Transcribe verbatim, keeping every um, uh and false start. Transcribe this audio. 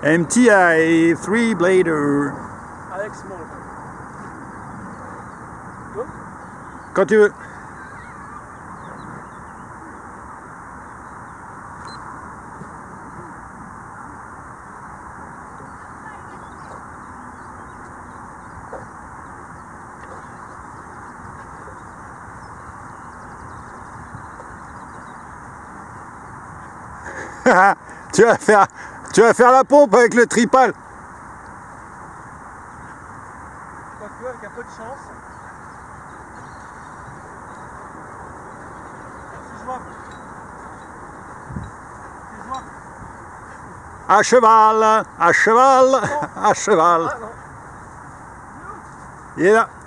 M T A three blader. Alex Mold. Go. Quand tu veux. tu vas faire, tu vas faire la pompe avec le tripal. Quoique, avec un peu de chance. C'est jouable. C'est jouable. À cheval, à cheval, à cheval. Ah, non. Il est là.